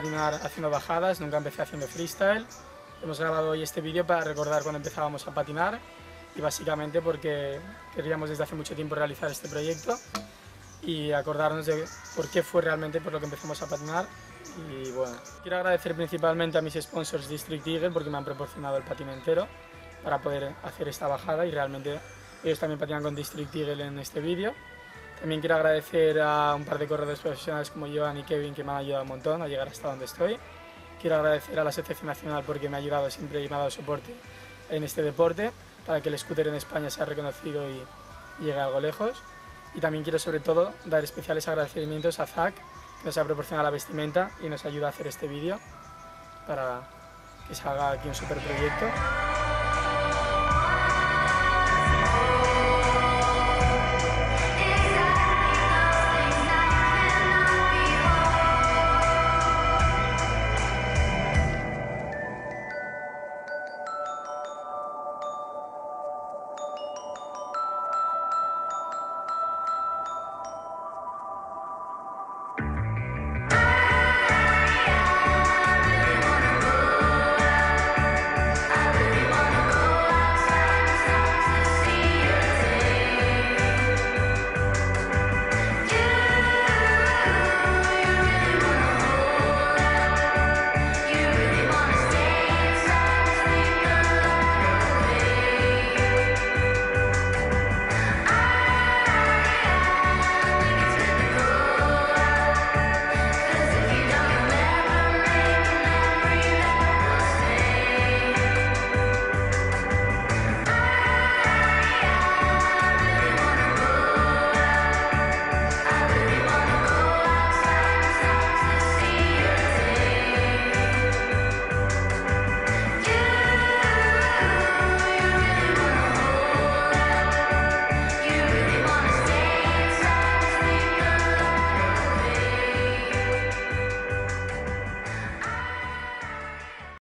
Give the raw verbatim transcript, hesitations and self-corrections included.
patinar haciendo bajadas, nunca empecé haciendo freestyle. Hemos grabado hoy este vídeo para recordar cuando empezábamos a patinar y básicamente porque queríamos desde hace mucho tiempo realizar este proyecto y acordarnos de por qué fue realmente por lo que empezamos a patinar. Y bueno, quiero agradecer principalmente a mis sponsors Startingº porque me han proporcionado el patín entero para poder hacer esta bajada y realmente ellos también patinan con Startingº en este vídeo. También quiero agradecer a un par de corredores profesionales como Joan y Kevin que me han ayudado un montón a llegar hasta donde estoy. Quiero agradecer a la Asociación Nacional porque me ha ayudado siempre y me ha dado soporte en este deporte para que el scooter en España sea reconocido y, y llegue algo lejos. Y también quiero sobre todo dar especiales agradecimientos a Zach, que nos ha proporcionado la vestimenta y nos ayuda a hacer este vídeo para que salga aquí un super proyecto.